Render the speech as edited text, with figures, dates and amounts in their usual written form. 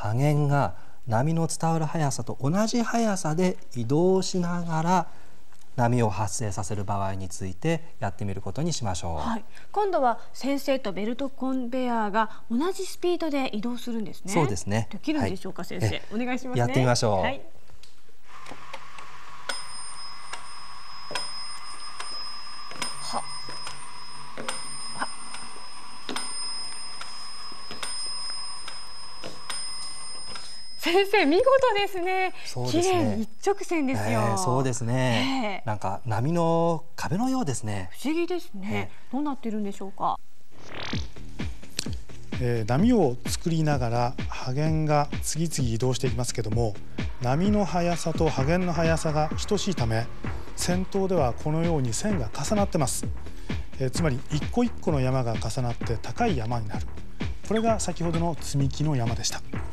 波源が波の伝わる速さと同じ速さで移動しながら波を発生させる場合についてやってみることにしましょう。 はい、今度は先生とベルトコンベヤーが同じスピードで移動するんですね。 そうですね。 できるんでしょうか、先生。お願いしますね。 やってみましょう。はい、先生見事ですね。綺麗に一直線ですよ。 そうですね。なんか波の壁のようですね。 不思議ですね。どうなっているんでしょうか。 波を作りながら波源が次々移動していきますけども、波の速さと波源の速さが等しいため、先頭ではこのように線が重なってます。つまり一個一個の山が重なって高い山になる。これが先ほどの積み木の山でした。